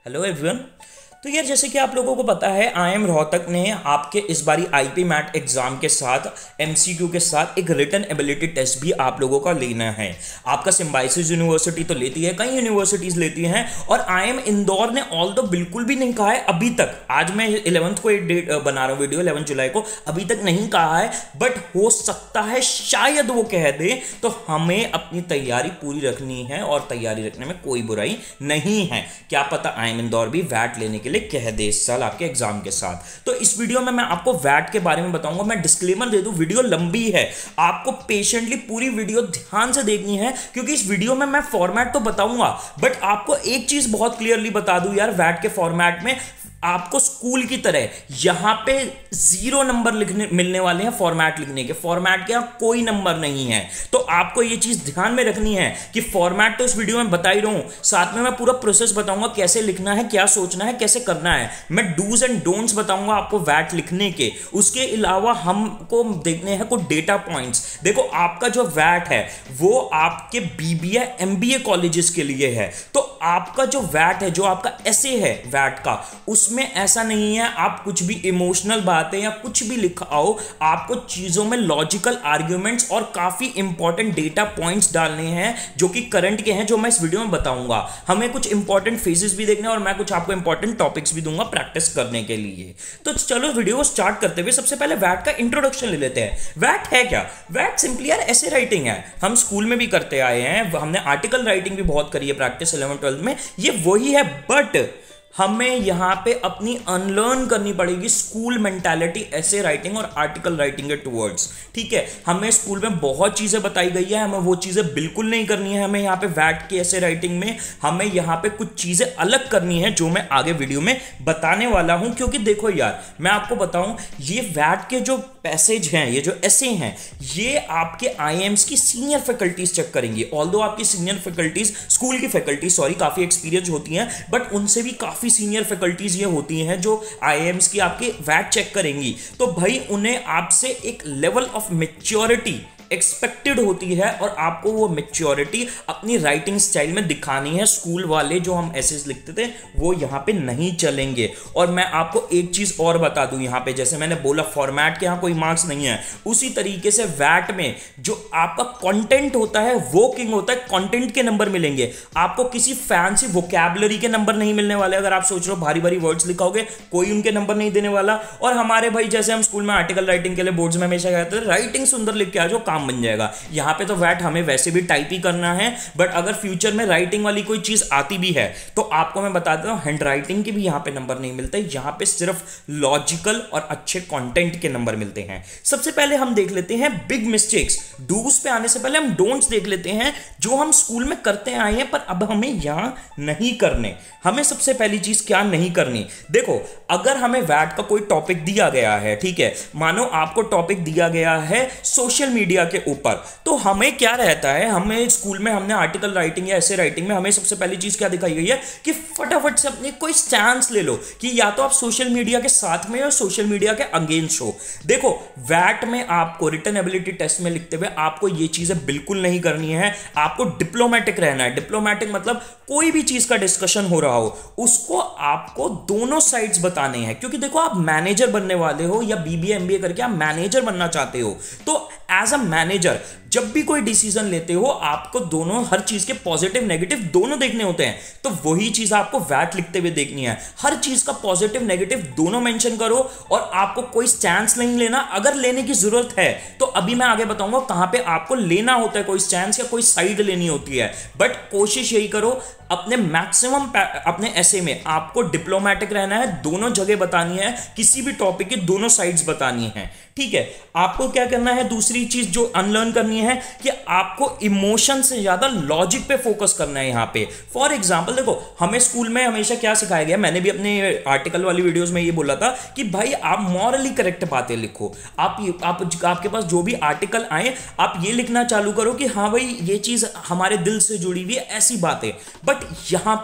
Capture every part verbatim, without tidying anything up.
Hello everyone. तो यार जैसे कि आप लोगों को पता है आई एम रोहतक ने आपके इस बारी आईपी मैट एग्जाम के साथ एमसीक्यू के साथ एक रिटन एबिलिटी टेस्ट भी आप लोगों का लेना है। आपका सिम्बायोसिस यूनिवर्सिटी तो लेती है, कई यूनिवर्सिटीज लेती हैं, और आई एम इंदौर ने ऑल तो बिल्कुल भी नहीं कहा है अभी तक। आज मैं इलेवंथ को एक डेट बना रहा हूँ वीडियो, इलेवन जुलाई को, अभी तक नहीं कहा है, बट हो सकता है शायद वो कह दे। तो हमें अपनी तैयारी पूरी रखनी है और तैयारी रखने में कोई बुराई नहीं है। क्या पता आई एम इंदौर भी वैट लेने के लिए कह दे इस साल आपके एग्जाम के साथ। तो इस वीडियो में मैं आपको वैट के बारे में बताऊंगा। मैं डिस्क्लेमर दे दूं, वीडियो लंबी है, आपको पेशेंटली पूरी वीडियो ध्यान से देखनी है, क्योंकि इस वीडियो में मैं फॉर्मेट तो बताऊंगा, बट आपको एक चीज बहुत क्लियरली बता दूं यार, वैट के फॉर्मेट में आपको स्कूल की तरह यहां पे जीरो नंबर लिखने मिलने वाले हैं फॉर्मेट लिखने के। फॉर्मेट के यहां कोई नंबर नहीं है, तो आपको ये चीज ध्यान में रखनी है कि फॉर्मेट तो इस वीडियो में बता ही रहा हूं, साथ में मैं पूरा प्रोसेस बताऊंगा कैसे लिखना है, क्या सोचना है, कैसे करना है। मैं डूज एंड डोंट्स बताऊंगा आपको वैट लिखने के। उसके अलावा हमको देखने हैं कुछ डेटा पॉइंट्स। देखो, आपका जो वैट है वो आपके बीबीए एमबीए कॉलेजेस के लिए है, तो आपका जो वैट है, जो आपका एसे है वैट का, उस में ऐसा नहीं है आप कुछ भी इमोशनल बातें या कुछ भी लिखाओ। आपको चीजों में लॉजिकल आर्ग्यूमेंट्स और काफी इंपॉर्टेंट डेटा पॉइंट्स डालने हैं जो कि करंट के हैं, जो मैं इस वीडियो में बताऊंगा। हमें कुछ इंपॉर्टेंट फेजेस भी देखने और मैं कुछ आपको इंपॉर्टेंट टॉपिक्स भी दूंगा प्रैक्टिस करने के लिए। तो चलो वीडियो को स्टार्ट करते हुए सबसे पहले वैट का इंट्रोडक्शन ले लेते हैं। वैट है क्या? वैट सिंपली यार ऐसे राइटिंग है, हम स्कूल में भी करते आए हैं, हमने आर्टिकल राइटिंग भी बहुत करी है प्रैक्टिस इलेवन ट्वेल्थ में, ये वही है, बट हमें यहां पे अपनी अनलर्न करनी पड़ेगी स्कूल मेंटालिटी ऐसे राइटिंग और आर्टिकल राइटिंग के टूवर्ड्स। ठीक है, हमें स्कूल में बहुत चीजें बताई गई है, हमें वो चीजें बिल्कुल नहीं करनी है। हमें यहाँ पे वैट के ऐसे राइटिंग में हमें यहाँ पे कुछ चीजें अलग करनी है, जो मैं आगे वीडियो में बताने वाला हूं। क्योंकि देखो यार, मैं आपको बताऊं, ये वैट के जो पैसेज हैं, ये जो ऐसे हैं, ये आपके आईएम्स की सीनियर फैकल्टीज चेक करेंगी। ऑल्दो आपकी सीनियर फैकल्टीज, स्कूल की फैकल्टीज सॉरी, काफी एक्सपीरियंस होती हैं, बट उनसे भी काफी सीनियर फैकल्टीज ये होती हैं जो आईएम्स की आपके वैट चेक करेंगी। तो भाई उन्हें आपसे एक लेवल ऑफ मैच्योरिटी एक्सपेक्टेड होती है, और आपको वो मैच्योरिटी अपनी राइटिंग स्टाइल में दिखानी है। स्कूल वाले जो हम एसेज लिखते थे वो यहाँ पे नहीं चलेंगे। और मैं आपको एक चीज और बता दूं, यहाँ पे जैसे मैंने बोला फॉर्मेट के यहाँ कोई मार्क्स नहीं है, उसी तरीके से वैट में जो आपका कंटेंट होता है वो किंग होता है, कंटेंट के नंबर मिलेंगे आपको। किसी फैंसी वोकैबुलरी के नंबर नहीं मिलने वाले। अगर आप सोच रहे हो भारी भारी वर्ड्स लिखाओगे, कोई उनके नंबर नहीं देने वाला। और हमारे भाई जैसे हम स्कूल में आर्टिकल राइटिंग के लिए बोर्ड्स में हमेशा कहते थे राइटिंग सुंदर लिख के आ जाओ, काम बन जाएगा। यहां पे तो वैट हमें वैसे भी टाइप ही करना है, बट अगर फ्यूचर में राइटिंग वाली कोई चीज आती भी है तो आपको मैं बता देता हूं, हैंड राइटिंग के भी यहां पे नंबर नहीं मिलते। यहां पे सिर्फ लॉजिकल और अच्छे कंटेंट के नंबर मिलते हैं। सबसे पहले हम देख लेते हैं बिग मिस्टेक्स। डूज पे आने से पहले हम डोंट्स देख लेते हैं, जो हम स्कूल में करते आए हैं पर अब हमें यहां नहीं करने। हमें सबसे पहली चीज क्या नहीं करनी, देखो, अगर हमें वैट का कोई टॉपिक दिया गया है, ठीक है, मानो आपको टॉपिक दिया गया है सोशल मीडिया के ऊपर, तो हमें क्या रहता है, हमें स्कूल में हमने आर्टिकल राइटिंग या ऐसे राइटिंग में हमें सबसे पहली चीज क्या दिखाई गई है कि फटाफट से अपने कोई स्टैंस ले लो कि या तो आप सोशल मीडिया के साथ में हो, सोशल मीडिया के अगेंस्ट हो। देखो, वैट में आपको रिटन एबिलिटी टेस्ट में लिखते हुए आपको ये चीजें बिल्कुल नहीं करनी है। आपको डिप्लोमेटिक रहना है। डिप्लोमेटिक मतलब कोई भी चीज का डिस्कशन हो रहा हो उसको आपको दोनों साइड्स बताने हैं। क्योंकि देखो, आप मैनेजर बनने वाले हो या बीबीए एमबीए करके आप मैनेजर बनना चाहते हो, तो एज अ मैनेजर जब भी कोई डिसीजन लेते हो आपको दोनों, हर चीज के पॉजिटिव नेगेटिव दोनों देखने होते हैं। तो वही चीज आपको वैट लिखते हुए देखनी है। हर चीज का पॉजिटिव नेगेटिव दोनों मेंशन करो, और आपको कोई स्टैंस नहीं लेना। अगर लेने की जरूरत है तो अभी मैं आगे बताऊंगा कहां पे आपको लेना होता है कोई स्टैंस या कोई साइड लेनी होती है। बट कोशिश यही करो अपने मैक्सिमम अपने ऐसे में आपको डिप्लोमेटिक रहना है, दोनों जगह बतानी है, किसी भी टॉपिक की दोनों साइड्स बतानी है। ठीक है, आपको क्या करना है, दूसरी चीज जो अनलर्न करनी है कि आपको इमोशन से ज्यादा लॉजिक पे फोकस करना है। यहां पे फॉर एग्जांपल देखो, हमें स्कूल में हमेशा क्या सिखाया गया, मैंने भी अपने आर्टिकल वाली वीडियोस में ये बोला था कि भाई आप मॉरली करेक्ट बातें लिखो। आप आप आपके पास जो भी आर्टिकल आए आप ये लिखना चालू करो कि हाँ भाई ये चीज हमारे दिल से जुड़ी हुई है, ऐसी बातें। बट यहां पे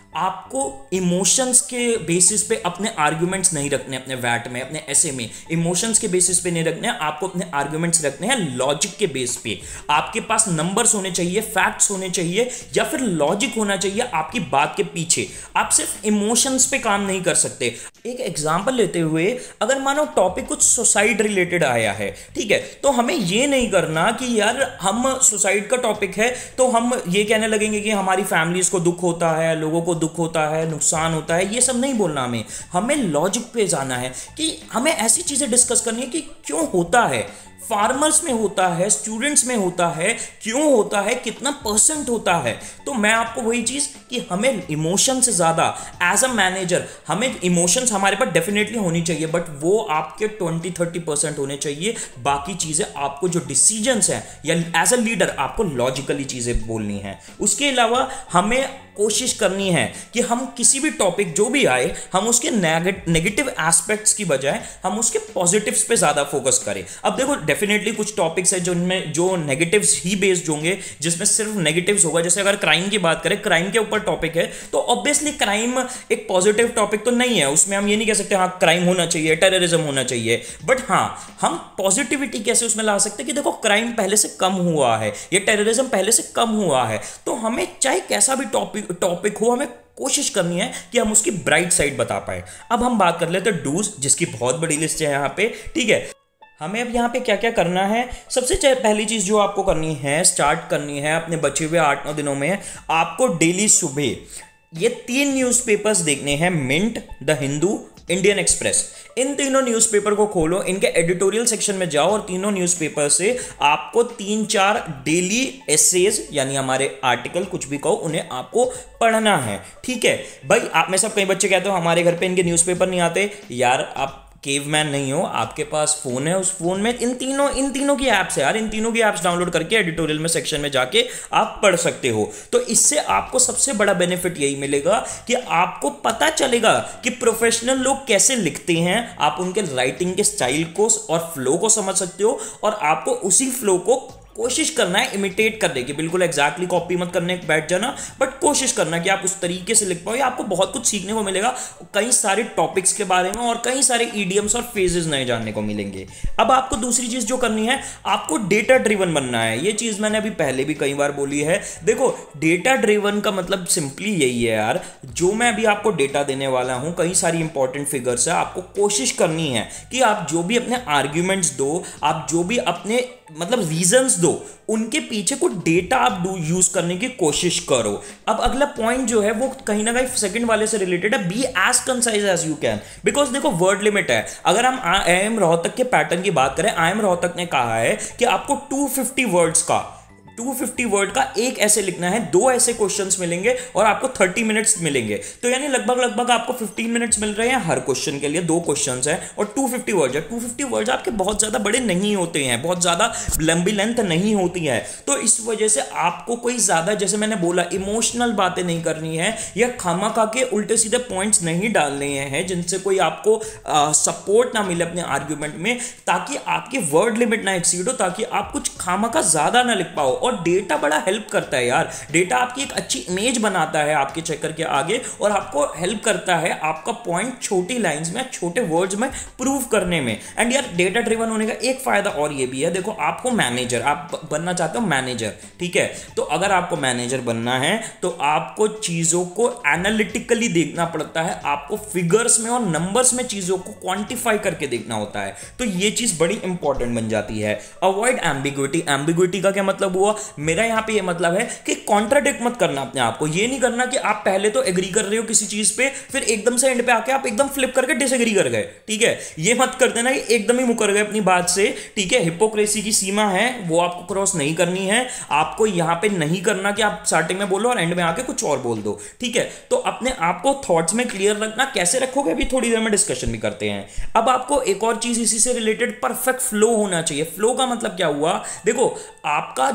आपको इमोशंस के बेसिस पे अपने आर्ग्यूमेंट्स नहीं रखने, अपने वैट में, अपने ऐसे में इमोशंस के बेसिस पे नहीं रखने, आपको अपने आर्ग्यूमेंट्स रखने हैं लॉजिक के बेस पे। आपके पास नंबर्स होने चाहिए, फैक्ट्स होने चाहिए, या फिर लॉजिक होना चाहिए आपकी बात के पीछे। आप सिर्फ इमोशंस पे काम नहीं कर सकते। एक एग्जांपल लेते हुए, अगर मानो टॉपिक कुछ सुसाइड रिलेटेड आया है, ठीक है, तो हमें ये नहीं करना कि यार हम सुसाइड का टॉपिक है तो हम ये कहने लगेंगे कि हमारी फैमिलीज को दुख होता है, लोगों को दुख होता है, नुकसान होता है, ये सब नहीं बोलना हमें। हमें लॉजिक पे जाना है कि हमें ऐसी चीजें डिस्कस करनी है कि क्यों होता है, फार्मर्स में होता है, स्टूडेंट्स में होता है, क्यों होता है, कितना परसेंट होता है। तो मैं आपको वही चीज कि हमें इमोशन से ज्यादा एज अ मैनेजर, हमें इमोशंस हमारे पास डेफिनेटली होनी चाहिए, बट वो आपके ट्वेंटी थर्टी परसेंट होने चाहिए। बाकी चीजें आपको जो डिसीजंस हैं या एज अ लीडर आपको लॉजिकली चीजें बोलनी है। उसके अलावा हमें कोशिश करनी है कि हम किसी भी टॉपिक जो भी आए, हम उसके नेगेटिव एस्पेक्ट्स की बजाय हम उसके पॉजिटिव्स पे ज्यादा फोकस करें। अब देखो डेफिनेटली कुछ टॉपिक्स है जिनमें जो नेगेटिव्स ही बेस्ड होंगे, जिसमें सिर्फ नेगेटिव्स होगा। जैसे अगर क्राइम की बात करें, क्राइम के ऊपर टॉपिक है, तो ऑब्वियसली क्राइम एक पॉजिटिव टॉपिक तो नहीं है, उसमें हम ये नहीं कह सकते हाँ क्राइम होना चाहिए, टेररिज्म होना चाहिए। बट हाँ, हम पॉजिटिविटी कैसे उसमें ला सकते हैं कि देखो क्राइम पहले से कम हुआ है, ये टेररिज्म पहले से कम हुआ है। तो हमें चाहे कैसा भी टॉपिक टॉपिक हो, हमें कोशिश करनी है कि हम उसकी ब्राइट साइड बता पाए। अब हम बात कर लेते हैं डूज, जिसकी बहुत बड़ी लिस्ट है यहाँ पे, ठीक है। हमें अब यहाँ पे क्या क्या करना है। सबसे पहली चीज जो आपको करनी है, स्टार्ट करनी है अपने बचे हुए आठ नौ दिनों में, आपको डेली सुबह ये तीन न्यूज़पेपर्स देखने हैं, Mint, the Hindu, Indian Express. इन तीनों न्यूज़पेपर को खोलो, इनके एडिटोरियल सेक्शन में जाओ और तीनों न्यूज़पेपर से आपको तीन चार डेली एसेज यानी हमारे आर्टिकल, कुछ भी कहो, उन्हें आपको पढ़ना है, ठीक है। भाई आप में सब कई बच्चे कहते हो हमारे घर पे इनके न्यूज़पेपर नहीं आते। यार आप केवमैन नहीं हो, आपके पास फोन है, उस फोन में इन तीनों इन तीनों की ऐप्स है यार, इन तीनों की ऐप्स डाउनलोड करके एडिटोरियल में सेक्शन में जाके आप पढ़ सकते हो। तो इससे आपको सबसे बड़ा बेनिफिट यही मिलेगा कि आपको पता चलेगा कि प्रोफेशनल लोग कैसे लिखते हैं, आप उनके राइटिंग के स्टाइल को और फ्लो को समझ सकते हो, और आपको उसी फ्लो को कोशिश करना है इमिटेट करने की। बिल्कुल एग्जैक्टली कॉपी मत करने बैठ जाना, बट कोशिश करना कि आप उस तरीके से लिख पाओ। ये आपको बहुत कुछ सीखने को मिलेगा, कई सारे टॉपिक्स के बारे में और कई सारे ईडियम्स और फेजेस नए जानने को मिलेंगे। अब आपको दूसरी चीज जो करनी है, आपको डेटा ड्रिवन बनना है। ये चीज मैंने अभी पहले भी कई बार बोली है। देखो डेटा ड्रिवन का मतलब सिंपली यही है यार, जो मैं अभी आपको डेटा देने वाला हूं, कई सारी इंपॉर्टेंट फिगर्स है, आपको कोशिश करनी है कि आप जो भी अपने आर्ग्यूमेंट्स दो, आप जो भी अपने मतलब रीजंस दो, उनके पीछे कुछ डेटा आप यूज करने की कोशिश करो। अब अगला पॉइंट जो है वो कहीं ना कहीं सेकंड वाले से रिलेटेड है, be as concise as you can, because देखो वर्ड लिमिट है। अगर हम आई एम रोहतक के पैटर्न की बात करें, आई एम रोहतक ने कहा है कि आपको टू फिफ्टी वर्ड्स का टू फिफ्टी वर्ड का एक ऐसे लिखना है, दो ऐसे क्वेश्चंस मिलेंगे और आपको थर्टी मिनट्स मिलेंगे। तो यानी लगभग लगभग आपको फिफ्टीन मिनट्स मिल रहे हैं हर क्वेश्चन के लिए, दो क्वेश्चंस हैं और टू फिफ्टी वर्ड्स है। टू फिफ्टी वर्ड्स आपके बहुत ज्यादा बड़े नहीं होते हैं, बहुत ज्यादा लंबी लेंथ नहीं होती है। तो इस वजह से आपको कोई ज्यादा, जैसे मैंने बोला, इमोशनल बातें नहीं करनी है या खामखा के उल्टे सीधे पॉइंट्स नहीं डालने हैं जिनसे कोई आपको सपोर्ट ना मिले अपने आर्ग्यूमेंट में, ताकि आपकी वर्ड लिमिट ना एक्सीड हो, ताकि आप कुछ खामखा ज्यादा ना लिख पाओ। और डेटा बड़ा हेल्प करता है यार, डेटा आपकी एक अच्छी इमेज बनाता है आपके चेकर के आगे, और आपको हेल्प करता है आपका पॉइंट छोटी लाइंस में, छोटे वर्ड्स में प्रूव करने में। एंड यार डेटा ड्रिवन होने का एक फायदा और ये भी है, देखो आपको मैनेजर, आप बनना चाहते हो मैनेजर, ठीक है, तो अगर आपको मैनेजर बनना है तो आपको चीजों को एनालिटिकली देखना पड़ता है, आपको फिगर्स में और नंबर्स में चीजों को क्वांटिफाई करके देखना होता है। तो ये चीज बड़ी इंपॉर्टेंट बन जाती है। Avoid ambiguity. एम्बिग्विटी का क्या मतलब हुआ, मेरा यहां पे ये मतलब है कि कॉन्ट्राडिक्ट मत करना अपने आप को। ये नहीं करना कि आप पहले तो एग्री कर रहे हो किसी चीज पे, फिर एकदम से एंड पे आके आप एकदम फ्लिप करके डिसएग्री कर गए, ठीक है। ये मत कर देना कि एकदम ही मुकर गए अपनी बात से, ठीक है। हिपोक्रेसी की सीमा है, वो आपको क्रॉस नहीं करनी है। आपको यहां पे नहीं करना कि आप स्टार्टिंग में बोलो और एंड में आके कुछ और बोल दो, ठीक है। तो अपने आप को थॉट्स में क्लियर रखना, कैसे रखोगे अभी थोड़ी देर में डिस्कशन भी करते हैं। अब आपको एक और चीज इसी से रिलेटेड, परफेक्ट फ्लो होना चाहिए। फ्लो का मतलब क्या हुआ, देखो आपका जो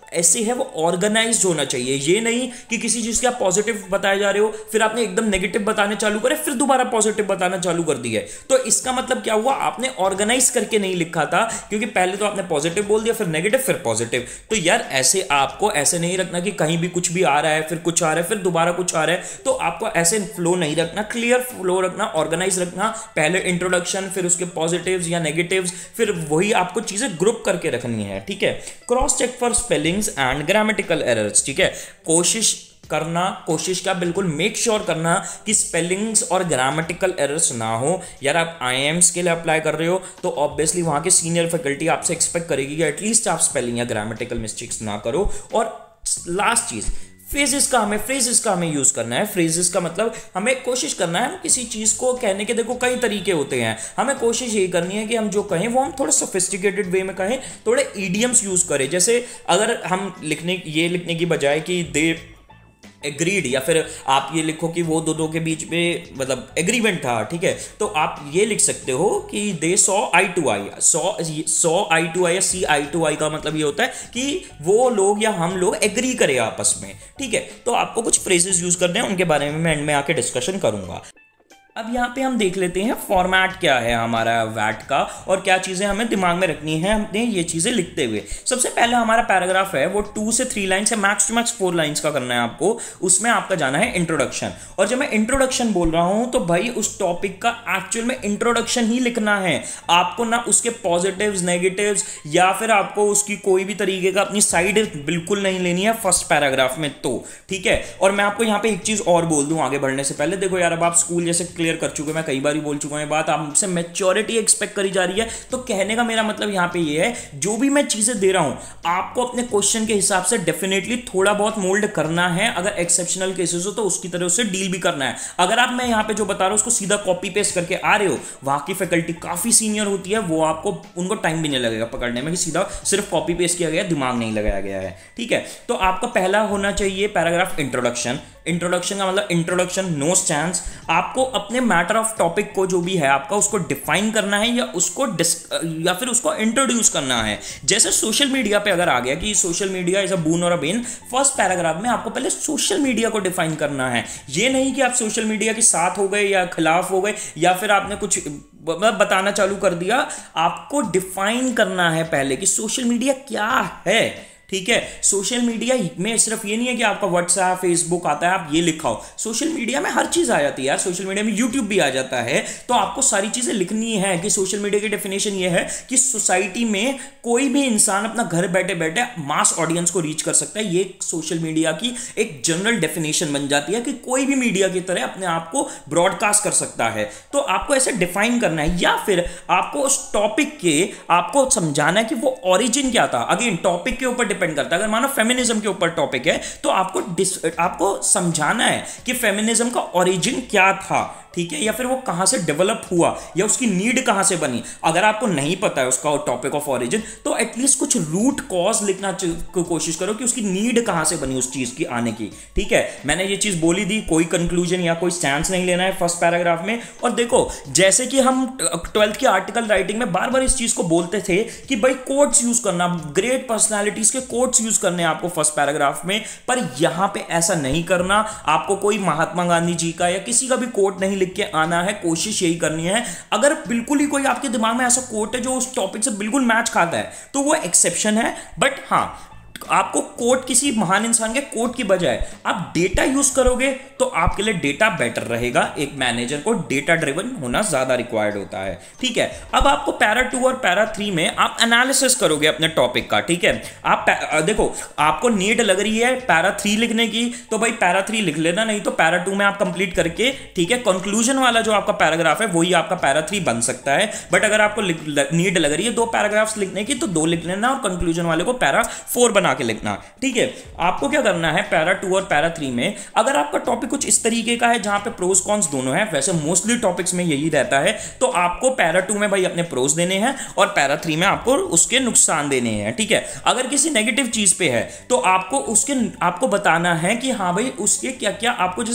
ऐसे है वो ऑर्गेनाइज्ड होना चाहिए। ये नहीं कि किसी चीज के आप पॉजिटिव बताए जा रहे हो, फिर आपने एकदम नेगेटिव बताने चालू करे, फिर दोबारा पॉजिटिव बताना चालू कर दिया। तो इसका मतलब क्या हुआ, आपने ऑर्गेनाइज करके नहीं लिखा था, क्योंकि पहले तो आपने पॉजिटिव बोल दिया, फिर नेगेटिव, फिर पॉजिटिव। तो यार ऐसे आपको ऐसे नहीं रखना कि कहीं भी कुछ भी आ रहा है, फिर कुछ आ रहा है, फिर दोबारा कुछ आ रहा है। तो आपको ऐसे फ्लो नहीं रखना, क्लियर फ्लो रखना, ऑर्गेनाइज रखना। पहले इंट्रोडक्शन, फिर उसके पॉजिटिव्स या नेगेटिव्स, फिर वही आपको चीजें ग्रुप करके रखनी है, ठीक है। Cross check for spellings and grammatical errors, ठीक है। कोशिश करना, कोशिश क्या, बिल्कुल मेक श्योर करना कि स्पेलिंग्स और ग्रामेटिकल एरर्स ना हो। यार आप आई एम्स के लिए अप्लाई कर रहे हो तो ऑब्वियसली वहां के सीनियर फैकल्टी आपसे एक्सपेक्ट करेगी कि एटलीस्ट आप स्पेलिंग या ग्रामेटिकल मिस्टेक्स ना करो। और लास्ट चीज, फ्रेजेस का हमें फ्रेजेस का हमें यूज करना है। फ्रेजेस का मतलब हमें कोशिश करना है किसी चीज को कहने के, देखो कई तरीके होते हैं, हमें कोशिश यही करनी है कि हम जो कहें वो हम थोड़े सोफिस्टिकेटेड वे में कहें, थोड़े ईडियम्स यूज करें। जैसे अगर हम लिखने ये लिखने की बजाय कि दे एग्रीड, या फिर आप ये लिखो कि वो दोनों के बीच में मतलब एग्रीमेंट था, ठीक है, तो आप ये लिख सकते हो कि they saw eye to eye. Saw saw eye to eye या सी आई टू आई का मतलब ये होता है कि वो लोग या हम लोग एग्री करें आपस में, ठीक है। तो आपको कुछ फ्रेजेस यूज करने हैं, उनके बारे में मैं एंड में आके डिस्कशन करूंगा। अब यहाँ पे हम देख लेते हैं फॉर्मेट क्या है हमारा वैट का, और क्या चीज़ें हमें दिमाग में रखनी है हमने ये चीज़ें लिखते हुए। सबसे पहले हमारा पैराग्राफ है वो टू से थ्री लाइन्स है, max two max four lines का करना है आपको। उसमें आपका जाना है इंट्रोडक्शन, और जब मैं इंट्रोडक्शन बोल रहा हूँ तो भाई उस टॉपिक का एक्चुअल में इंट्रोडक्शन ही लिखना है आपको, ना उसके पॉजिटिव्स नेगेटिव्स या फिर आपको उसकी कोई भी तरीके का अपनी साइड बिल्कुल नहीं लेनी है फर्स्ट पैराग्राफ में, तो ठीक है। और मैं आपको यहाँ पे एक चीज़ और बोल दूँ आगे बढ़ने से पहले, देखो यार अब आप स्कूल जैसे क्लियर कर चुके, मैं कई बार ही बोल चुका हूं ये बात, आपसे मैच्योरिटी एक्सपेक्ट करी जा रही है। तो कहने का मेरा मतलब यहां पे ये है, जो भी मैं चीजें दे रहा हूं आपको अपने क्वेश्चन के हिसाब से डेफिनेटली थोड़ा बहुत मोल्ड करना है। अगर एक्सेप्शनल केसेस हो तो उसकी तरह से डील भी करना है। अगर आप मैं यहां पे जो बता रहा हूं उसको सीधा कॉपी पेस्ट करके आ रहे हो, वहां की फैकल्टी काफी सीनियर होती है, वो आपको उनको टाइम भी नहीं लगेगा पकड़ने में कि सीधा सिर्फ कॉपी पेस्ट किया गया, दिमाग नहीं लगाया गया है, ठीक है। तो आपका पहला होना चाहिए पैराग्राफ इंट्रोडक्शन। इंट्रोडक्शन का मतलब इंट्रोडक्शन नो स्टैंड्स, आपको अपने मैटर ऑफ टॉपिक को जो भी है आपका उसको डिफाइन करना है या उसको या फिर उसको इंट्रोड्यूस करना है। जैसे सोशल मीडिया पे अगर आ गया कि social media is a boon और अ बेन, फर्स्ट पैराग्राफ में आपको पहले सोशल मीडिया को डिफाइन करना है। ये नहीं कि आप सोशल मीडिया के साथ हो गए या खिलाफ हो गए या फिर आपने कुछ बताना चालू कर दिया। आपको डिफाइन करना है पहले कि सोशल मीडिया क्या है, ठीक है। सोशल मीडिया में सिर्फ ये नहीं है कि आपका व्हाट्सएप फेसबुक आता है आप ये लिखाओ, सोशल मीडिया में हर चीज आ जाती है यार, सोशल मीडिया में यूट्यूब भी आ जाता है। तो आपको सारी चीजें लिखनी है कि सोशल मीडिया की डेफिनेशन ये है कि सोसाइटी में कोई भी इंसान अपना घर बैठे बैठे मास ऑडियंस को रीच कर सकता है। ये सोशल मीडिया की एक जनरल डेफिनेशन बन जाती है कि कोई भी मीडिया की तरह अपने आप को ब्रॉडकास्ट कर सकता है। तो आपको ऐसे डिफाइन करना है, या फिर आपको उस टॉपिक के आपको समझाना है कि वो ओरिजिन क्या था। अगेन टॉपिक के ऊपर डिपेंड करता है। अगर मानो फेमिनिज्म के ऊपर टॉपिक है तो आपको आपको समझाना है कि फेमिनिज्म का ओरिजिन क्या था, ठीक है, या फिर वो कहां से डेवलप हुआ या उसकी नीड कहां से बनी। अगर आपको नहीं पता है उसका टॉपिक ऑफ ओरिजिन तो एटलीस्ट कुछ रूट कॉज लिखना को कोशिश करो कि उसकी नीड कहां से बनी उस चीज की आने की, ठीक है। मैंने ये चीज बोली दी, कोई कंक्लूजन या कोई स्टैंस नहीं लेना है फर्स्ट पैराग्राफ में। और देखो जैसे कि हम ट्वेल्थ की आर्टिकल राइटिंग में बार बार इस चीज को बोलते थे कि भाई कोट्स यूज करना, ग्रेट पर्सनैलिटीज के कोट्स यूज करने आपको फर्स्ट पैराग्राफ में, पर यहां पे ऐसा नहीं करना। आपको कोई महात्मा गांधी जी का या किसी का भी कोट नहीं लिख के आना है, कोशिश यही करनी है। अगर बिल्कुल ही कोई आपके दिमाग में ऐसा कोट है जो उस टॉपिक से बिल्कुल मैच खाता है तो वो एक्सेप्शन है, बट हाँ आपको कोट किसी महान इंसान के कोट की बजाय आप डेटा यूज करोगे तो आपके लिए डेटा बेटर रहेगा। एक मैनेजर को डेटा ड्रिवन होना ज्यादा रिक्वायर्ड होता है, ठीक है। अब आपको पैरा टू और पैरा थ्री में आप एनालिसिस करोगे अपने टॉपिक का, ठीक है। आप देखो आपको नीड लग रही है पैरा थ्री लिखने की तो भाई पैरा थ्री लिख लेना, नहीं तो पैरा टू में आप कंप्लीट करके, ठीक है, कंक्लूजन वाला जो आपका पैराग्राफ है वही आपका पैरा थ्री बन सकता है। बट अगर आपको नीड लग रही है दो पैराग्राफ्स लिखने की तो दो लिख लेना और कंक्लूजन वाले को पैरा फोर बना के लिखना, ठीक है। आपको क्या करना है पैरा टू और पैरा थ्री में, अगर आपका टॉपिक कुछ इस तरीके का है जहां पे प्रोस कॉन्स दोनों हैं, वैसे मोस्टली टॉपिक्स में यही रहता है, तो आपको पैरा टू में भाई अपने प्रोस देने हैं और पैरा थ्री में आपको उसके नुकसान देने हैं, ठीक है। अगर किसी नेगेटिव चीज पे है तो आपको उसके आपको बताना है कि हाँ भाई उसके क्या क्या, आपको जैसे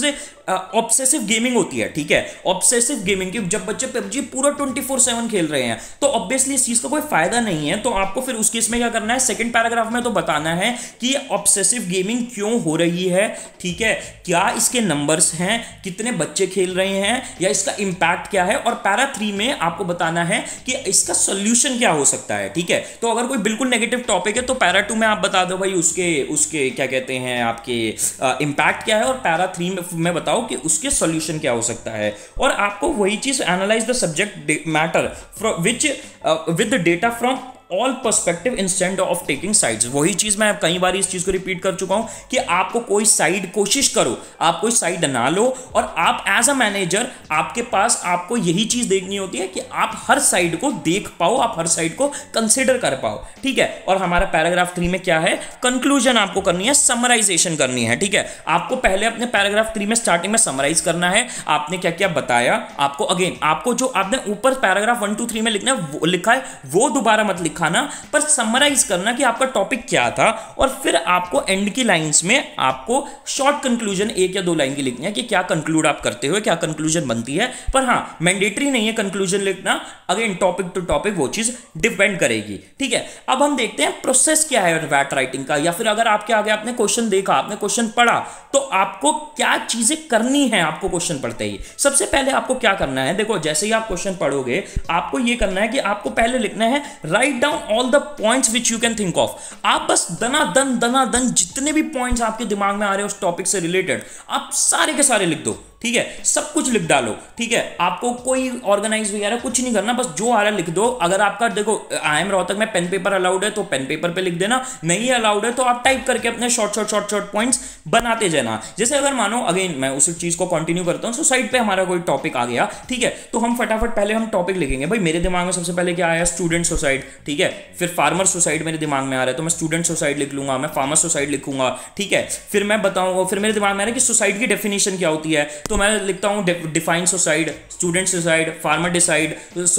ऑब्सेसिव गेमिंग होती है, ठीक है, ऑब्सेसिव गेमिंग की जब बच्चे पबजी पूरा ट्वेंटी फोर सेवन खेल रहे हैं तो ऑब्वियसली इस चीज का कोई फायदा नहीं है। तो आपको फिर उस केस में क्या करना है, सेकंड पैराग्राफ में तो बताना है कि ऑब्सेसिव गेमिंग क्यों हो रही है, ठीक है, क्या इसके नंबर्स हैं, कितने बच्चे खेल रहे हैं या इसका इंपैक्ट क्या है, और पैरा थ्री में आपको बताना है कि इसका सोल्यूशन क्या हो सकता है, ठीक है। तो अगर कोई बिल्कुल नेगेटिव टॉपिक है तो पैरा टू में आप बता दो भाई उसके उसके क्या कहते हैं आपके इंपैक्ट क्या है, और पैरा थ्री में, में बताओ कि उसके सोल्यूशन क्या हो सकता है। और आपको वही चीज analyse the subject matter which with the data from all perspective instant of taking sides. वही चीज मैं कई बार इस चीज को रिपीट कर चुका हूं कि आपको कोई साइड, कोशिश करो आप कोई साइड ना लो, और आप एज अ मैनेजर आपके पास आपको यही चीज देखनी होती है कि आप हर साइड को देख पाओ, आप हर साइड को कंसिडर कर पाओ, ठीक है। और हमारा पैराग्राफ थ्री में क्या है, कंक्लूजन आपको करनी है, समराइजेशन करनी है, ठीक है। आपको पहले अपने पैराग्राफ थ्री में स्टार्टिंग में समराइज करना है, आपने क्या क्या बताया, आपको अगेन आपको जो आपने ऊपर पैराग्राफ वन टू थ्री में लिखना है वो लिखा है वो दोबारा मत लिखा खाना, पर समराइज करना कि आपका टॉपिक क्या था, और फिर आपको एंड की लाइंस में आपको शॉर्ट कंक्लूजन एक या दो लाइन की लिखनी है कि क्या कंक्लूड आप करते हो, क्या कंक्लूजन बनती है। पर हाँ, मैंडेटरी नहीं है कंक्लूजन लिखना, अगेन टॉपिक टू टॉपिक वो चीज डिपेंड करेगी, ठीक है। अब हम देखते हैं प्रोसेस क्या है वैट राइटिंग का, या फिर अगर आपके आगे आपने क्वेश्चन देखा, आपने क्वेश्चन पढ़ा, तो आपको क्या चीजें करनी है। आपको क्वेश्चन पढ़ते ही सबसे पहले आपको क्या करना है, देखो जैसे ही आप क्वेश्चन पढ़ोगे आपको यह करना है कि आपको पहले लिखना है write down all the points which you can think of. आप बस दना दन दना दन जितने भी पॉइंट्स आपके दिमाग में आ रहे हैं उस टॉपिक से रिलेटेड आप सारे के सारे लिख दो, ठीक है, सब कुछ लिख डालो, ठीक है। आपको कोई ऑर्गेनाइज वगैरह कुछ नहीं करना, बस जो आ रहा है लिख दो। अगर आपका देखो आई एम रोहतक में पेन पेपर अलाउड है तो पेन पेपर पे लिख देना, नहीं अलाउड है तो आप टाइप करके अपने short short short short points बनाते जाना। जैसे अगर मानो अगेन मैं उस चीज को कंटिन्यू करता हूं, सुसाइड पे हमारा कोई टॉपिक आ गया, ठीक है, तो हम फटाफट पहले हम टॉपिक लिखेंगे। भाई मेरे दिमाग में सबसे पहले क्या आया, स्टूडेंट सुसाइड, ठीक है, फिर फार्मर सुसाइड मेरे दिमाग में आ रहा है तो मैं स्टूडेंट सुसाइड लिख लूंगा, मैं फार्मर सुसाइड लिखूंगा, ठीक है। फिर मैं बताऊंगा, फिर मेरे दिमाग में आ रहा है कि सुसाइड की डेफिनेशन क्या होती है, तो मैं लिखता हूं define suicide, student suicide, farmer decide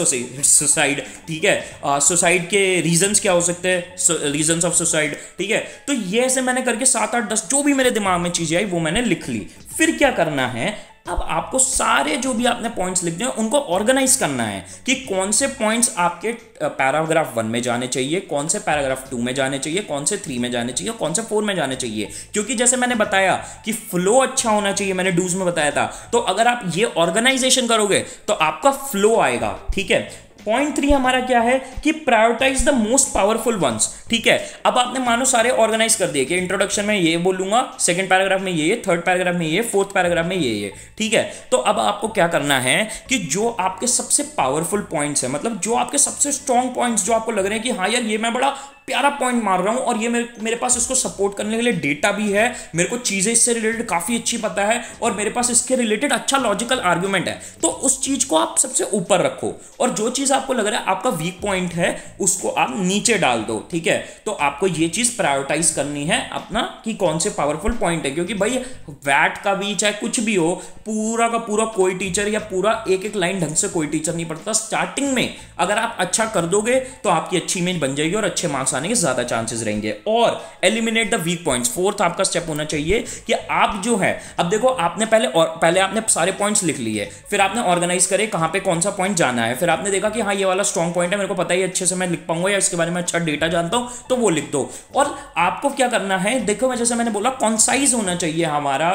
suicide, ठीक है, सुसाइड के रीजंस क्या हो सकते हैं, रीजंस ऑफ सुसाइड, ठीक है। तो ये ऐसे मैंने करके सात आठ दस जो भी मेरे दिमाग में चीजें आई वो मैंने लिख ली। फिर क्या करना है, अब आपको सारे जो भी आपने पॉइंट्स लिखने हैं उनको ऑर्गेनाइज करना है कि कौन से पॉइंट्स आपके पैराग्राफ वन में जाने चाहिए, कौन से पैराग्राफ टू में जाने चाहिए, कौन से थ्री में जाने चाहिए, कौन से फोर में जाने चाहिए। क्योंकि जैसे मैंने बताया कि फ्लो अच्छा होना चाहिए, मैंने डूज में बताया था, तो अगर आप ये ऑर्गेनाइजेशन करोगे तो आपका फ्लो आएगा, ठीक है। पॉइंट थ्री हमारा क्या है कि prioritise the most powerful ones, ठीक है। अब आपने मानो सारे ऑर्गेनाइज कर दिए कि इंट्रोडक्शन में ये बोलूंगा, सेकंड पैराग्राफ में ये, थर्ड पैराग्राफ में ये, फोर्थ पैराग्राफ में ये ये ठीक है। तो अब आपको क्या करना है कि जो आपके सबसे पावरफुल पॉइंट्स है, मतलब जो आपके सबसे स्ट्रॉन्ग पॉइंट्स जो आपको लग रहे हैं कि हाँ यार ये मैं बड़ा प्यारा पॉइंट मार रहा हूं और ये मेरे मेरे पास इसको सपोर्ट करने के लिए डेटा भी है, मेरे को चीजें इससे रिलेटेड काफी अच्छी पता है और मेरे पास इसके रिलेटेड अच्छा लॉजिकल आर्गुमेंट है, तो उस चीज को आप सबसे ऊपर रखो। और जो चीज आपको लग रहा है आपका वीक पॉइंट है उसको आप नीचे डाल दो, ठीक है। तो आपको ये चीज प्रायोरिटाइज करनी है अपना कि कौन से पावरफुल पॉइंट है, क्योंकि भाई वैट का भी चाहे कुछ भी हो, पूरा का पूरा कोई टीचर या पूरा एक एक लाइन ढंग से कोई टीचर नहीं पढ़ता। स्टार्टिंग में अगर आप अच्छा कर दोगे तो आपकी अच्छी इमेज बन जाएगी और अच्छे मार्क्स आने के ज्यादा चांसेस रहेंगे। और eliminate the weak points, fourth आपका स्टेप होना चाहिए कि आप जो है, अब देखो आपने पहले और पहले आपने सारे पॉइंट्स लिख लिए, फिर आपने ऑर्गेनाइज करे कहां पे कौन सा पॉइंट जाना है, फिर आपने देखा कि हाँ ये वाला स्ट्रॉन्ग पॉइंट है, मेरे को पता ही अच्छे से मैं लिख पाऊंगा या इसके बारे में अच्छा डेटा जानता हूं, तो वो लिख दो। और आपको क्या करना है, देखो मैं जैसे मैंने बोला कॉन्साइज होना चाहिए हमारा,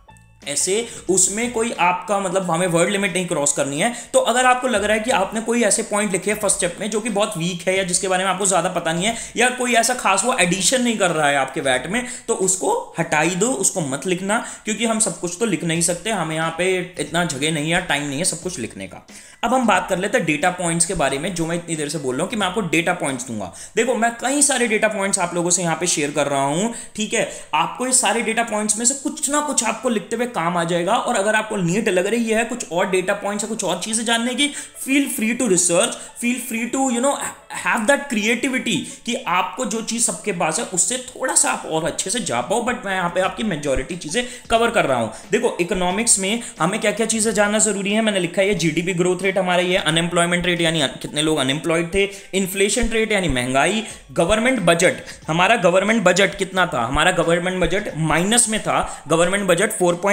ऐसे उसमें कोई आपका मतलब हमें वर्ड लिमिट नहीं क्रॉस करनी है। तो अगर आपको लग रहा है कि आपने कोई ऐसे पॉइंट लिखे हैं फर्स्ट स्टेप में जो कि बहुत वीक है या जिसके बारे में आपको ज्यादा पता नहीं है या कोई ऐसा खास वो एडिशन नहीं कर रहा है आपके वैट में, तो उसको हटाई दो, उसको मत लिखना, क्योंकि हम सब कुछ तो लिख नहीं सकते, हमें यहाँ पे इतना जगह नहीं है, टाइम नहीं है सब कुछ लिखने का। अब हम बात कर लेते हैं डेटा पॉइंट्स के बारे में, जो मैं इतनी देर से बोल रहा हूं कि मैं आपको डेटा पॉइंट्स दूंगा। देखो मैं कई सारे डेटा पॉइंट्स आप लोगों से यहाँ पे शेयर कर रहा हूं, ठीक है। आपको ये सारे डेटा पॉइंट्स में से कुछ ना कुछ आपको लिखते हुए काम आ जाएगा। और अगर आपको नीड लग रही है कुछ और डेटा पॉइंट्स या कुछ और चीजें जानने की, feel free to research, feel free to you know have that creativity कि आपको जो चीज सबके पास है उससे थोड़ा सा आप और अच्छे से जा पाओ। बट मैं यहाँ पे आपकी मेजॉरिटी चीजें कवर कर रहा हूं। देखो इकोनॉमिक्स में हमें क्या क्या चीजें जानना जरूरी है, मैंने लिखा है जीडीपी ग्रोथ रेट हमारा ये, अनएम्प्लॉयमेंट रेट यानी कितने लोग अनएम्प्लॉयड थे, इन्फ्लेशन रेट यानी महंगाई, गवर्नमेंट बजट, हमारा गवर्नमेंट बजट कितना था, हमारा गवर्नमेंट बजट माइनस में था, गवर्नमेंट बजट चार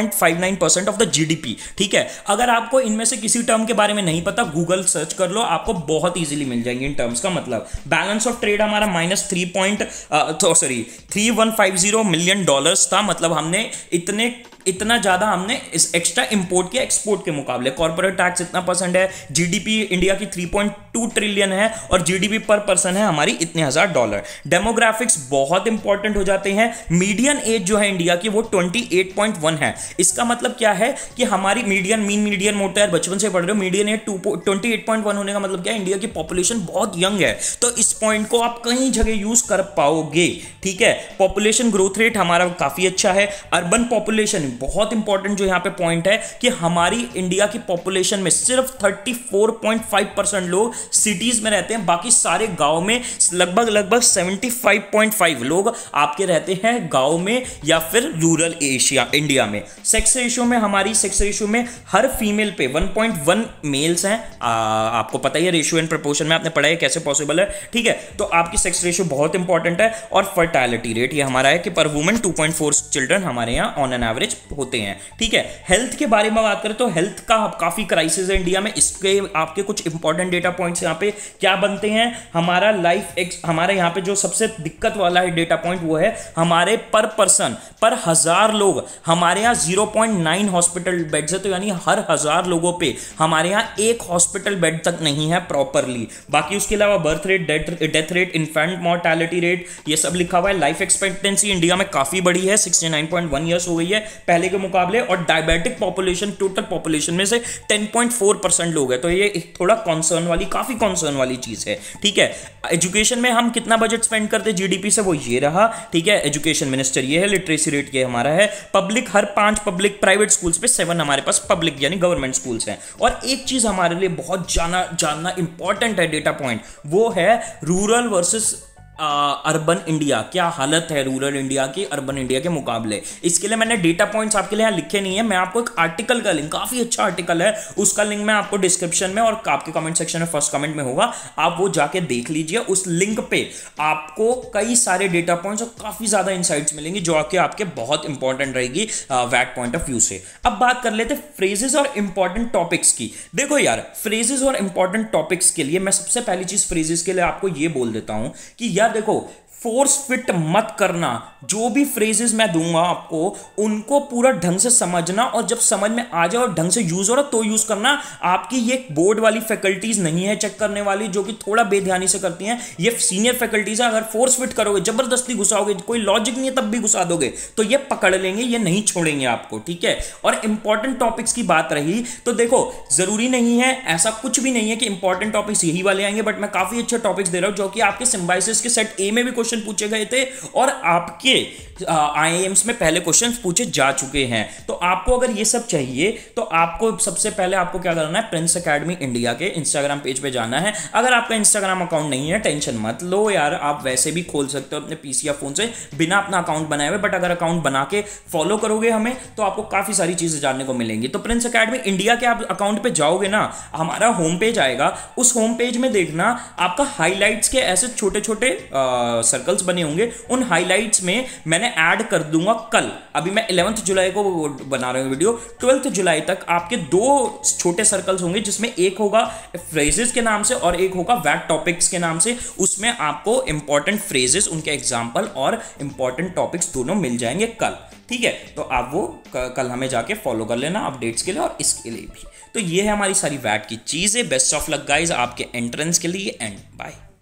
point five nine percent of the GDP. ठीक है, अगर आपको इनमें से किसी टर्म के बारे में नहीं पता, गूगल सर्च कर लो, आपको बहुत इजीली मिल जाएंगे इन टर्म्स का मतलब। बैलेंस ऑफ ट्रेड हमारा minus three point sorry three one five zero million dollars था, मतलब हमने इतने इतना ज्यादा हमने इस एक्स्ट्रा इंपोर्ट किया एक्सपोर्ट के मुकाबले। कॉर्पोरेट टैक्स इतना परसेंट है, जीडीपी इंडिया की थ्री पॉइंट टू ट्रिलियन है और जीडीपी पर पर्सन है हमारी इतने हजार डॉलर। डेमोग्राफिक्स बहुत इंपॉर्टेंट हो जाते हैं। मीडियन एज जो है इंडिया की वो ट्वेंटी एट पॉइंट वन है। इसका मतलब क्या है कि हमारी मीडियन मीन मीडियन मोटा है, बचपन से पढ़ रहे हो, median age twenty eight point one होने का मतलब क्या है, इंडिया की पॉपुलेशन बहुत यंग है। तो इस पॉइंट को आप कई जगह यूज कर पाओगे। ठीक है, पॉपुलेशन ग्रोथ रेट हमारा काफी अच्छा है। अर्बन पॉपुलेशन बहुत इंपॉर्टेंट जो यहां पे पॉइंट है कि हमारी इंडिया की पॉपुलेशन में सिर्फ thirty four point five percent लोग सिटीज में रहते हैं, बाकी सारे गांव में लगभग लगभग सेवेंटी फाइव पॉइंट फाइव लोग आपके रहते हैं गांव में या फिर रूरल एशिया इंडिया में। सेक्स रेशियो में हमारी सेक्स रेशियो में हर फीमेल पे वन पॉइंट वन मेल्स हैं। आ, आपको पता ही है रेशियो एंड प्रोपोर्शन में आपने पढ़ा है कैसे पॉसिबल है। ठीक है, तो आपकी सेक्स रेशियो बहुत इंपॉर्टेंट है। और फर्टालिटी रेट ये हमारा है कि per woman two point four children हमारे यहां ऑन एन एवरेज होते हैं। ठीक है, हेल्थ के बारे में बात करें तो हेल्थ का काफी क्राइसिस है इंडिया में। इसके आपके कुछ इंपॉर्टेंट डेटा पॉइंट्स यहां पे क्या बनते हैं। हमारा लाइफ एक्स हमारे यहां पे जो सबसे दिक्कत वाला है डेटा पॉइंट वो है हमारे पर पर्सन पर हजार लोग हमारे यहां zero point nine hospital beds है। तो यानी हर हजार लोगों पे हमारे यहां एक हॉस्पिटल बेड तक नहीं है प्रॉपरली। बाकी उसके अलावा birth rate, death rate, infant mortality rate ये सब लिखा हुआ है। लाइफ एक्सपेक्टेंसी इंडिया में काफी बड़ी है, sixty nine point one years हो गई है पहले के मुकाबले। और डायबिटिक पॉपुलेशन टोटल पॉपुलेशन में से टेन पॉइंट फोर परसेंट लोग हैं। तो ये एक थोड़ा कंसर्न वाली काफी कंसर्न वाली चीज है। ठीक है, एजुकेशन में हम कितना बजट स्पेंड करते हैं जीडीपी से वो ये रहा। ठीक है, एजुकेशन मिनिस्टर ये है, लिटरेसी रेट ये हमारा है। पब्लिक हर पांच पब्लिक प्राइवेट स्कूल्स पे सेवन हमारे पास पब्लिक यानी गवर्नमेंट स्कूल्स हैं। और एक चीज हमारे लिए बहुत जाना जानना इंपॉर्टेंट है डेटा पॉइंट, वो है रूरल वर्सेस अर्बन इंडिया। क्या हालत है रूरल इंडिया की अर्बन इंडिया के मुकाबले। इसके लिए मैंने डेटा पॉइंट्स आपके लिए यहां लिखे नहीं है, मैं आपको एक आर्टिकल का लिंक, काफी अच्छा आर्टिकल है, उसका लिंक मैं आपको डिस्क्रिप्शन में और आपके कमेंट सेक्शन में फर्स्ट कमेंट में होगा, आप वो जाके देख लीजिए। उस लिंक पे आपको कई सारे डेटा पॉइंट्स और काफी ज्यादा इंसाइट्स मिलेंगी जो आपके आपके बहुत इंपॉर्टेंट रहेगी वैट पॉइंट ऑफ व्यू से। अब बात कर लेते फ्रेजेस और इंपॉर्टेंट टॉपिक्स की। देखो यार, फ्रेजेस और इंपॉर्टेंट टॉपिक्स के लिए मैं सबसे पहली चीज फ्रेजेस के लिए आपको ये बोल देता हूं कि यार देखो, फोर्स फिट मत करना। जो भी फ्रेजेस मैं दूंगा आपको उनको पूरा ढंग से समझना और जब समझ में आ जाए और ढंग से यूज हो रहा तो यूज करना। आपकी ये बोर्ड वाली फैकल्टीज नहीं है चेक करने वाली जो कि थोड़ा बेध्यानी से करती हैं, ये सीनियर फैकल्टीज है। अगर फोर्स फिट करोगे, जबरदस्ती घुसाओगे, कोई लॉजिक नहीं है तब भी घुसा दोगे तो ये पकड़ लेंगे, ये नहीं छोड़ेंगे आपको। ठीक है, और इंपॉर्टेंट टॉपिक्स की बात रही तो देखो, जरूरी नहीं है, ऐसा कुछ भी नहीं है कि इंपॉर्टेंट टॉपिक्स यही वाले आएंगे, बट मैं काफी अच्छे टॉपिक्स दे रहा हूं जो कि आपके सिम्बायोसिस के सेट ए में भी क्वेश्चन पूछे गए थे और आपके आईआईएम्स में पहले क्वेश्चंस पूछे जा चुके हैं। तो आपको अगर ये सब चाहिए तो आपको सबसे पहले आपको क्या करना है, प्रिंस एकेडमी इंडिया के इंस्टाग्राम पेज पे जाना है। अगर आपका इंस्टाग्राम अकाउंट नहीं है टेंशन मत लो यार, आप वैसे भी खोल सकते हो अपने पीसी या फोन से बिना अपना अकाउंट बनाए हुए, बट अगर अकाउंट बना के फॉलो करोगे हमें तो आपको काफी सारी चीजें जानने को मिलेंगी। तो प्रिंस एकेडमी इंडिया के आप अकाउंट पे जाओगे ना, हमारा होम पेज आएगा, उस होम पेज में देखना आपका हाईलाइट्स के ऐसे छोटे छोटे सर्कल्स बने होंगे, उन हाइलाइट्स में मैंने ऐड कर दूंगा कल। अभी मैं इलेवेंथ जुलाई को बना रहा हूं वीडियो, ट्वेल्थ जुलाई तक आपके दो छोटे सर्कल्स होंगे जिसमें एक होगा फ्रेजेस के नाम से और एक होगा वैट टॉपिक्स के नाम से। उसमें आपको इंपॉर्टेंट फ्रेजेस, उनके एग्जांपल और इंपॉर्टेंट टॉपिक्स दोनों मिल जाएंगे कल। ठीक है, तो आप वो कल हमें जाके फॉलो कर लेना अपडेट्स के लिए और इसके लिए भी। तो ये है हमारी सारी वैट की चीजें। बेस्ट ऑफ लक गाइस आपके एंट्रेंस के लिए एंड बाय।